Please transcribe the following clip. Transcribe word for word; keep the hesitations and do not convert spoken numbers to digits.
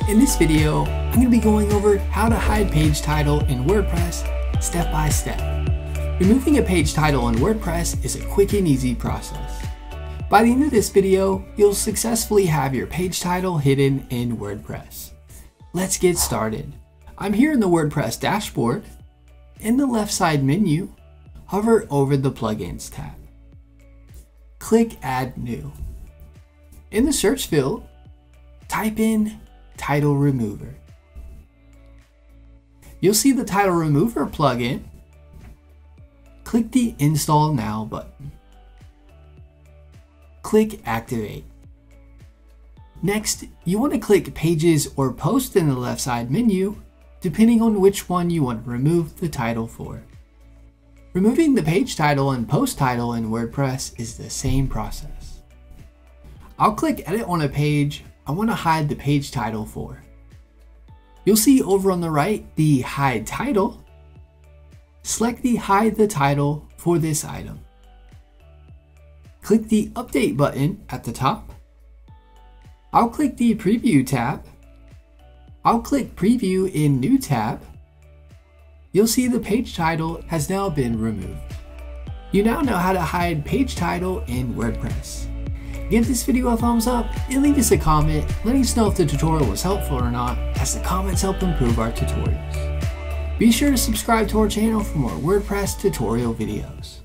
In this video, I'm going to be going over how to hide page title in WordPress step by step. Removing a page title in WordPress is a quick and easy process. By the end of this video, you'll successfully have your page title hidden in WordPress. Let's get started. I'm here in the WordPress dashboard. In the left side menu, hover over the Plugins tab. Click Add New. In the search field, type in Title Remover. You'll see the Title Remover plugin. Click the Install Now button. Click Activate. Next, you want to click Pages or Post in the left side menu, depending on which one you want to remove the title for. Removing the page title and post title in WordPress is the same process. I'll click Edit on a page I want to hide the page title for. You'll see over on the right the Hide Title. Select the Hide the Title for this item. Click the Update button at the top. I'll click the Preview tab. I'll click Preview in New tab. You'll see the page title has now been removed. You now know how to hide page title in WordPress. Give this video a thumbs up and leave us a comment letting us know if the tutorial was helpful or not, as the comments help improve our tutorials. Be sure to subscribe to our channel for more WordPress tutorial videos.